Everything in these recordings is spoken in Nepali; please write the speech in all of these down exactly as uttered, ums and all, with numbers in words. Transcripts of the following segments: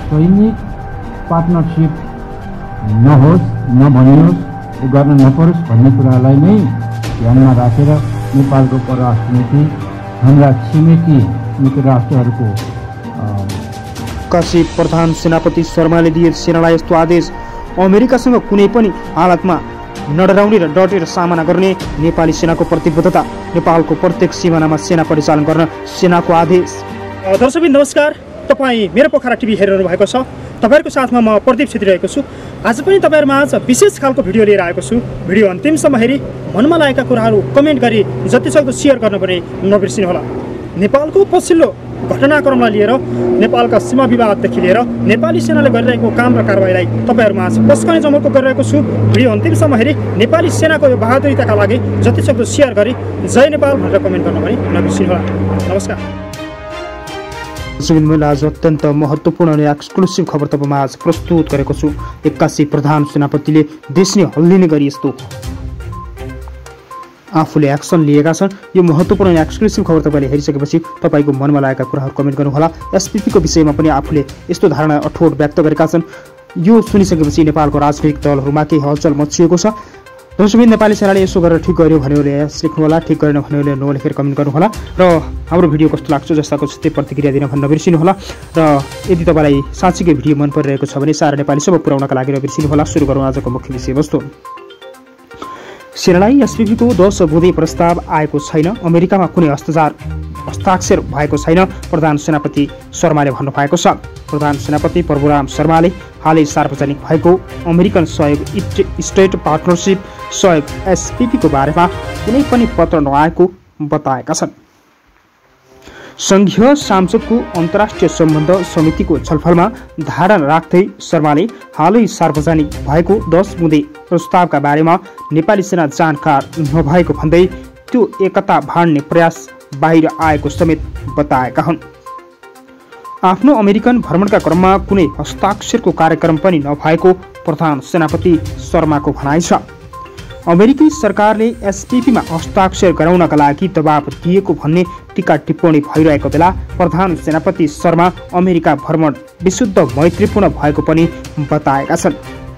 सैनिक पार्टनरसिप नहोस् नभनियोस् गर्न नपरोस् भन्ने कुरालाई नै ध्यानमा राखेर नेपालको परराष्ट्र नीति हाम्रा छिमेकी मित्र राष्ट्रहरूको काशी प्रधान सेनापति शर्माले दिए सेनालाई यस्तो आदेश। अमेरिकासँग कुनै पनि हालतमा नडराउने र डटेर सामना गर्ने नेपाली सेनाको प्रतिबद्धता। नेपालको प्रत्येक सिमानामा सेना परिचालन गर्न सेनाको आदेश। दर्शकबिन नमस्कार, तपाईँ मेरो पोखरा टिभी हेरिरहनु भएको छ। तपाईहरुको साथमा म प्रदीप छेत्री रहेको छु। आज पनि तपाईहरुमा आज विशेष खालको भिडियो लिएर आएको छु। भिडियो अन्तिमसम्म हेरी मनमा लागेका कुराहरू कमेन्ट गरी जतिसक्दो सेयर गर्न पनि नबिर्सिनु होला। नेपालको पछिल्लो घटनाक्रमलाई लिएर, नेपालका सीमा विवाददेखि लिएर नेपाली सेनाले गरिरहेको काम र कारबाहीलाई तपाईहरुमा आज पस्कने जमर्को गरिरहेको छु। भिडियो अन्तिमसम्म हेरी नेपाली सेनाको यो बहादुरीताका लागि जतिसक्दो सेयर गरी जय नेपाल भनेर कमेन्ट गर्न पनि नबिर्सिनु होला। नमस्कार। मैले आज अत्यन्त महत्त्वपूर्ण अनि एक्सक्लुसिभ खबर तपाईँमा आज प्रस्तुत गरेको छु। एक्कासी प्रधान सेनापतिले देश नै हल्लिने गरी यस्तो आफूले एक्सन लिएका छन्। यो महत्त्वपूर्ण अनि एक्सक्लुसिभ खबर तपाईँले हेरिसकेपछि तपाईँको मनमा लागेका कुराहरू कमेन्ट गर्नुहोला। एसपीपीको विषयमा पनि आफूले यस्तो धारणा अठोट व्यक्त गरेका छन्। यो सुनिसकेपछि नेपालको राजनैतिक दलहरूमा केही हलचल मचिएको छ। दर्शकबिन नेपाली सेनाले यसो गरेर ठिक गर्यो भन्योले यस लेख्नुहोला, ठिक गरेन भन्योले नो लेखेर कमेन्ट गर्नुहोला र हाम्रो भिडियो कस्तो लाग्छ जस्ताको त्यस्तै प्रतिक्रिया दिन भन्न नबिर्सिनुहोला। र यदि तपाईँलाई साँच्चीकै भिडियो मन परिरहेको छ भने सारा नेपालीसम्म पुर्याउनका लागि नबिर्सिनुहोला। सुरु गरौँ आजको मुख्य विषयवस्तु। सेनालाई एसपीपीको दस बुँदे प्रस्ताव आएको छैन। अमेरिकामा कुनै हस्ताक्षर हस्ताक्षर भएको छैन, प्रधान सेनापति शर्माले भन्नुभएको छ। प्रधान सेनापति प्रभुराम शर्माले हालै सार्वजनिक भएको अमेरिकन सहयोग स्टेट पार्टनरसिप सहयोग एसपीपीको बारेमा कुनै पनि पत्र नआएको बताएका छन्। संघीय सांसदको अन्तर्राष्ट्रिय सम्बन्ध समितिको छलफलमा धारणा राख्दै शर्माले हालै सार्वजनिक भएको दस बुँदे प्रस्तावका बारेमा नेपाली सेना जानकार नभएको भन्दै त्यो एकता भाड्ने प्रयास बाहिर आएको समेत बताएका हुन्। आफ्नो अमेरिकन भ्रमणका क्रममा कुनै हस्ताक्षरको कार्यक्रम पनि नभएको प्रधान सेनापति शर्माको भनाइ छ। अमेरिकी सरकारले एसपीपीमा हस्ताक्षर गराउनका लागि दबाब दिएको भन्ने टीका टिप्पणी भइरहेको बेला प्रधान सेनापति शर्मा अमेरिका भ्रमण विशुद्ध मैत्रीपूर्ण भएको पनि बताएका छन्।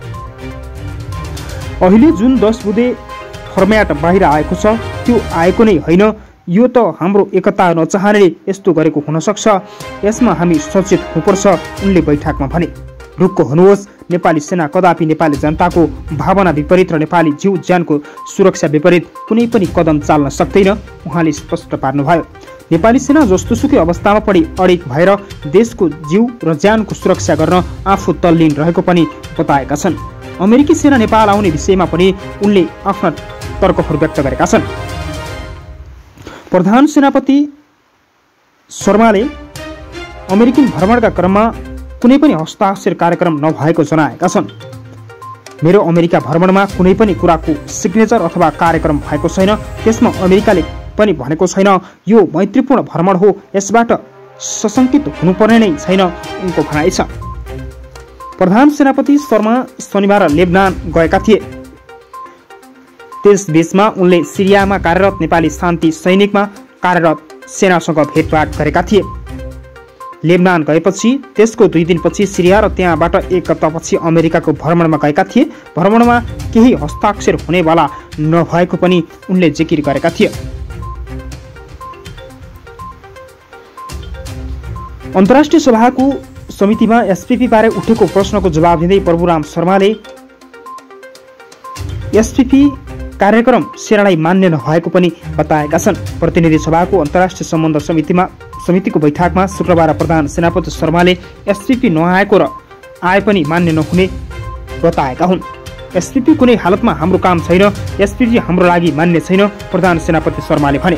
अहिले जुन दस बुँदे फर्म्याट बाहिर आएको छ त्यो आएको नै होइन, यो त हाम्रो एकता नचाहनेले यस्तो गरेको हुन सक्छ। यसमा हामी सचेत हुनुपर्छ, उनले बैठकमा भने। ढुक्क हुनुहोस्, नेपाली सेना कदापि नेपाली जनताको भावना विपरीत र नेपाली जीव ज्यानको सुरक्षा विपरीत कुनै पनि कदम चाल्न सक्दैन, उहाँले स्पष्ट पार्नुभयो। नेपाली सेना जस्तोसुकै अवस्थामा पनि अडिग भएर देशको जीव र ज्यानको सुरक्षा गर्न आफू तल्लीन रहेको पनि बताएका छन्। अमेरिकी सेना नेपाल आउने विषयमा पनि उनले आफ्ना तर्कहरू व्यक्त गरेका छन्। प्रधान सेनापति शर्माले अमेरिकन भ्रमणका क्रममा कुनै पनि हस्ताक्षर कार्यक्रम नभएको जनाएका छन्। मेरो अमेरिका भ्रमणमा कुनै पनि कुराको सिग्नेचर अथवा कार्यक्रम भएको छैन, त्यसमा अमेरिकाले पनि भनेको छैन। यो मैत्रीपूर्ण भ्रमण हो, यसबाट सशङ्कित हुनुपर्ने नै छैन, उनको भनाइ छ। प्रधान सेनापति शर्मा शनिबार लेबनान गएका थिए। त्यसबीचमा उनले सिरियामा कार्यरत नेपाली शान्ति सैनिकमा कार्यरत सेनासँग भेटघाट गरेका थिए। लेबनान गएपछि त्यसको दुई दिनपछि सिरिया र त्यहाँबाट एक हप्तापछि अमेरिकाको भ्रमणमा गएका थिए। भ्रमणमा केही हस्ताक्षर हुनेवाला नभएको पनि उनले जिकिर गरेका थिए। अन्तर्राष्ट्रिय सभाको समितिमा एसपीपी बारे उठेको प्रश्नको जवाब दिँदै प्रभुराम शर्माले एसपीपी कार्यक्रम सेनालाई मान्य नभएको पनि बताएका छन्। प्रतिनिधि सभाको अन्तर्राष्ट्रिय सम्बन्ध समितिमा समितिको बैठकमा शुक्रबार प्रधान सेनापति शर्माले एसपीपी नआएको र आए पनि मान्य नहुने बताएका हुन्। एसपीपी कुनै हालतमा हाम्रो काम छैन, एसपीपी हाम्रो लागि मान्य छैन, प्रधान सेनापति शर्माले भने।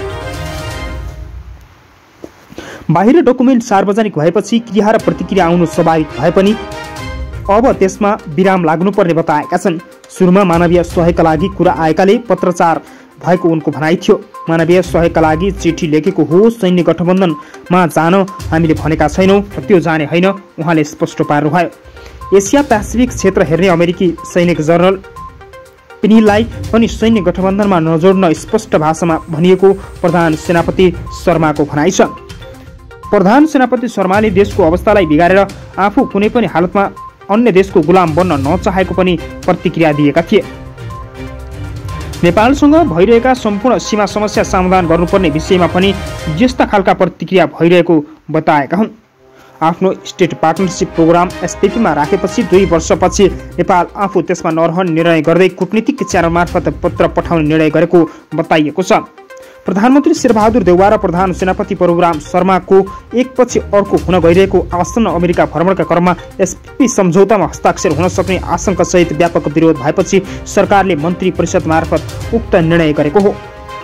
बाहिर डकुमेन्ट सार्वजनिक भएपछि क्रिया र प्रतिक्रिया आउनु स्वाभाविक भए पनि अब त्यसमा विराम लाग्नुपर्ने बताएका छन्। सुरुमा मानवीय सहयोगका लागि कुरा आएकाले पत्रचार भएको उनको भनाइ थियो। मानवीय सहयोगका लागि चिठी लेखेको हो, सैन्य गठबन्धनमा जान हामीले भनेका छैनौँ, त्यो जाने होइन, उहाँले स्पष्ट पार्नुभयो। एसिया पेसिफिक क्षेत्र हेर्ने अमेरिकी सैनिक जनरल पिनिललाई पनि सैन्य गठबन्धनमा नजोड्न स्पष्ट भाषामा भनिएको प्रधान सेनापति शर्माको भनाइ छ। प्रधान सेनापति शर्माले देशको अवस्थालाई बिगारेर आफू कुनै पनि हालतमा अन्य देशको गुलाम बन्न नचाहेको पनि प्रतिक्रिया दिएका थिए। नेपालसँग भइरहेका सम्पूर्ण सीमा समस्या समाधान गर्नुपर्ने विषयमा पनि यस्ता खालका प्रतिक्रिया भइरहेको बताएका हुन्। आफ्नो स्टेट पार्टनरसिप प्रोग्राम एसपीपीमा राखेपछि दुई वर्षपछि नेपाल आफू त्यसमा नरहने निर्णय गर्दै कूटनीतिक च्यानल मार्फत पत्र पठाउने निर्णय गरेको बताइएको छ। प्रधानमन्त्री शेरबहादुर देउवा र प्रधान सेनापति परशुराम शर्माको एकपछि अर्को हुन गइरहेको आसन्न अमेरिका भ्रमणका क्रममा एसपीपी सम्झौतामा हस्ताक्षर हुन सक्ने आशंकासहित व्यापक विरोध भएपछि सरकारले मन्त्री परिषद मार्फत उक्त निर्णय गरेको हो।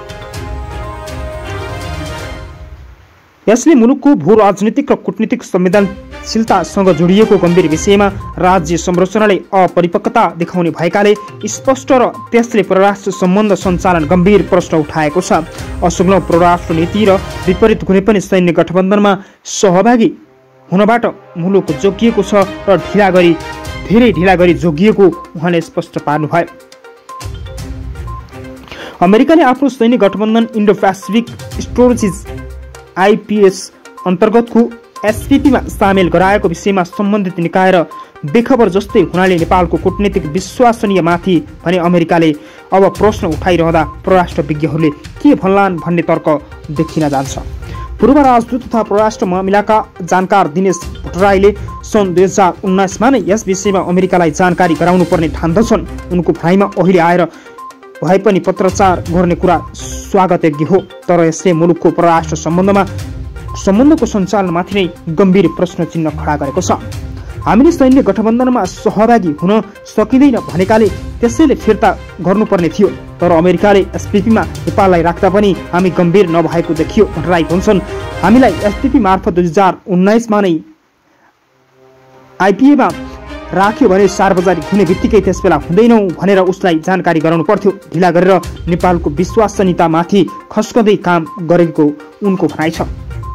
यसले मुलुकको भू राजनीतिक र कूटनीतिक संवेदनशीलतासँग जोडिएको गम्भीर विषयमा राज्य संरचनाले अपरिपक्वता देखाउने भएकाले स्पष्ट र त्यसले परराष्ट्र सम्बन्ध सञ्चालन गम्भीर प्रश्न उठाएको छ। असुग्न परराष्ट्र नीति र विपरीत कुनै पनि सैन्य गठबन्धनमा सहभागी हुनबाट मुलुक जोगिएको छ र ढिला गरी धेरै ढिला गरी जोगिएको उहाँले स्पष्ट पार्नुभयो। अमेरिकाले आफ्नो सैन्य गठबन्धन इन्डो पेसिफिक स्ट्रेटेजिज आइपीएस अन्तर्गतको एसपीपीमा सामेल गराएको विषयमा सम्बन्धित निकाय र बेखबर जस्तै हुनाले नेपालको कूटनीतिक विश्वसनीयमाथि भने अमेरिकाले अब प्रश्न उठाइरहँदा परराष्ट्र विज्ञहरूले के भन्लान् भन्ने तर्क देखिन जान्छ। पूर्व राजदूत तथा परराष्ट्र मामिलाका जानकार दिनेश भट्टराईले सन् दुई हजार उन्नाइसमा नै यस विषयमा अमेरिकालाई जानकारी गराउनु पर्ने ठान्दछन्। उनको भनाइमा अहिले आएर भए पनि पत्रचार गर्ने कुरा स्वागतयोग्य हो, तर यसले मुलुकको परराष्ट्र सम्बन्धमा सम्बन्धको सञ्चालनमाथि नै गम्भीर प्रश्न चिन्ह खडा गरेको छ। हामीले सैन्य गठबन्धनमा सहभागी हुन सकिँदैन भनेकाले त्यसैले फिर्ता गर्नुपर्ने थियो, तर अमेरिकाले एसपीपीमा नेपाललाई राख्दा पनि हामी गम्भीर नभएको देखियो। भट्टराई भन्छन्, हामीलाई एसपीपी मार्फत दुई हजार उन्नाइसमा नै आइपीएमा राख्यो भने सार्वजनिक हुने बित्तिकै त्यसबेला हुँदैनौ भनेर उसलाई जानकारी गराउनु पर्थ्यो। ढिला गरेर नेपालको विश्वसनीयतामाथि खस्कँदै काम गरेको उनको भनाइ छ।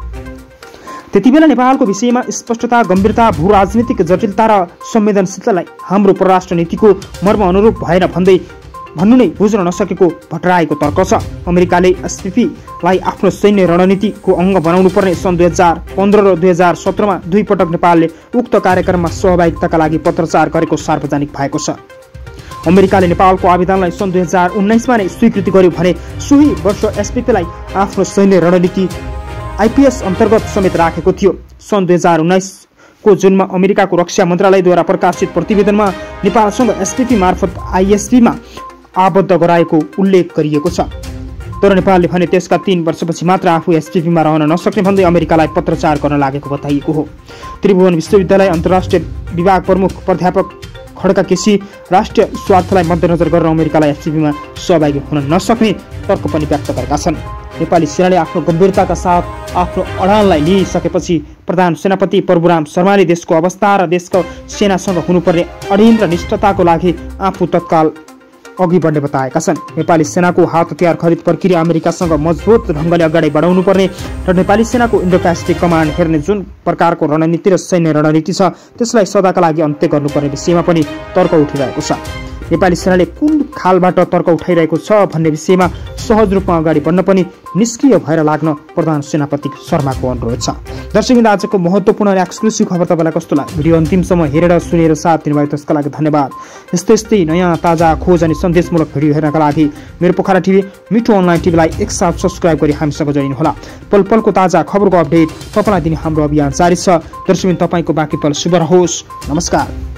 त्यति बेला नेपालको विषयमा स्पष्टता, गम्भीरता, भू राजनीतिक जटिलता र संवेदनशीलतालाई हाम्रो परराष्ट्र नीतिको मर्म अनुरूप भएन भन्दै भन्नु नै बुझ्न नसकेको भट्टराईको तर्क छ। अमेरिकाले एसपीपीलाई आफ्नो सैन्य रणनीतिको अङ्ग बनाउनु पर्ने सन् दुई हजार पन्ध्र र दुई हजार सत्रमा दुई पटक नेपालले उक्त कार्यक्रममा सहभागिताका लागि पत्रचार गरेको सार्वजनिक भएको छ। अमेरिकाले नेपालको आवेदनलाई सन् दुई हजार उन्नाइसमा नै स्वीकृति गर्यो भने सोही वर्ष एसपीपीलाई आफ्नो सैन्य रणनीति आइपीएस अन्तर्गत समेत राखेको थियो। सन् दुई हजार उन्नाइसको जुनमा अमेरिकाको रक्षा मन्त्रालयद्वारा प्रकाशित प्रतिवेदनमा नेपालसँग एसपीपी मार्फत आइएसपीमा आबद्ध गराएको उल्लेख गरिएको छ। तर नेपालले भने त्यसका तीन वर्षपछि मात्र आफू एसपीपीमा रहन नसक्ने भन्दै अमेरिकालाई पत्रचार गर्न लागेको बताइएको हो। त्रिभुवन विश्वविद्यालय अन्तर्राष्ट्रिय विभाग प्रमुख प्राध्यापक खड्का केसी राष्ट्रिय स्वार्थलाई मध्यनजर गरेर अमेरिकालाई एसपीपीमा सहभागी हुन नसक्ने तर्क पनि व्यक्त गरेका छन्। नेपाली सेनाले आफ्नो गम्भीरताका साथ आफ्नो अडानलाई लिइसकेपछि प्रधान सेनापति परशुराम शर्माले देशको अवस्था र देशको सेनासँग हुनुपर्ने अडिन र निष्ठताको लागि आफू तत्काल अघि बढ्ने बताएका छन्। नेपाली सेनाको हात हतियार खरिद प्रक्रिया अमेरिकासँग मजबुत ढङ्गले अगाडि बढाउनु पर्ने र नेपाली सेनाको इन्डो पेसिफिक कमान्ड हेर्ने जुन प्रकारको रणनीति र सैन्य रणनीति छ त्यसलाई सदाका लागि अन्त्य गर्नुपर्ने विषयमा पनि तर्क उठिरहेको छ। नेपाली सेनाले कुन खालबाट तर्क उठाइरहेको छ भन्ने विषयमा सहज रूपमा अगाडि बढ्न पनि निष्क्रिय भएर लाग्न प्रधान सेनापति शर्माको अनुरोध छ। दर्शकवृन्द, आजको महत्त्वपूर्ण र एक्सक्लुसिभ खबर तपाईँलाई कस्तो लाग्यो? भिडियो अन्तिमसम्म हेरेर सुनेर साथ दिनुभयो त्यसका लागि धन्यवाद। यस्तै यस्तै नयाँ ताजा खोज अनि सन्देशमूलक भिडियो हेर्नका लागि मेरो पोखरा टिभी मिठो अनलाइन टिभीलाई एकसाथ सब्सक्राइब गरी हामीसँग जोडिनुहोला। पल पलको ताजा खबरको अपडेट तपाईँलाई दिने हाम्रो अभियान जारी छ। दर्शकवृन्द, तपाईँको बाँकी पल शुभ रहोस्। नमस्कार।